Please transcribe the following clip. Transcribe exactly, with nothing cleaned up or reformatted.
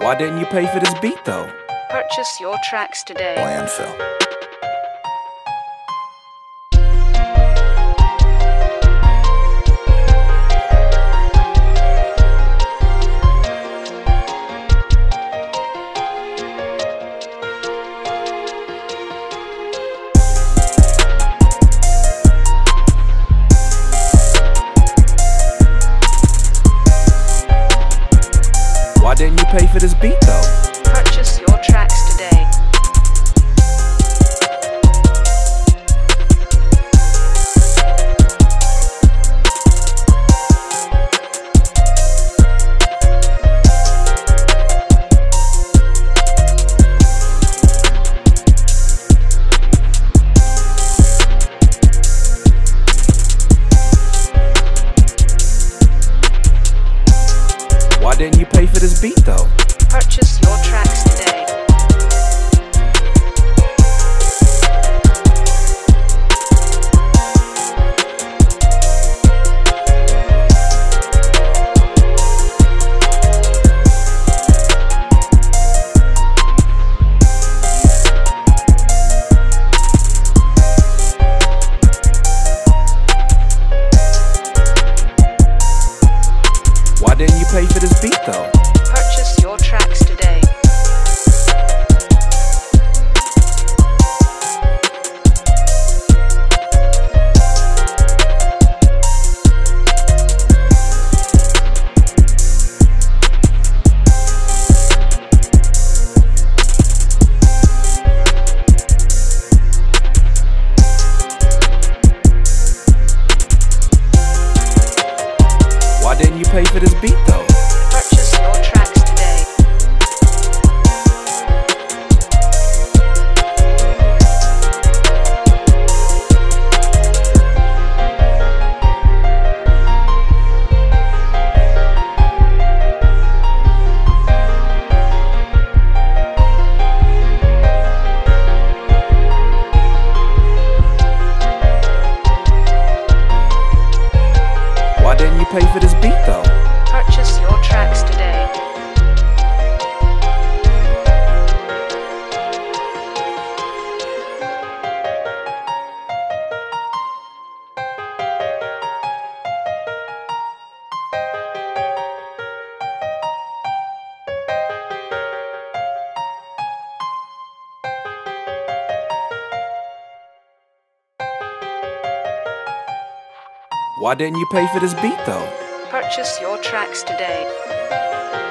Why didn't you pay for this beat though? Purchase your tracks today. Landfill. Why didn't you pay for this beat though? Purchase your tracks today. Why didn't you pay for this beat though? Purchase your tracks today. Why didn't you pay for this beat though? Purchase your tracks today. Why didn't you pay for this beat though? Purchase your tracks today. Why didn't you pay for this beat though? Purchase your tracks today. Why didn't you pay for this beat though? Purchase your tracks today.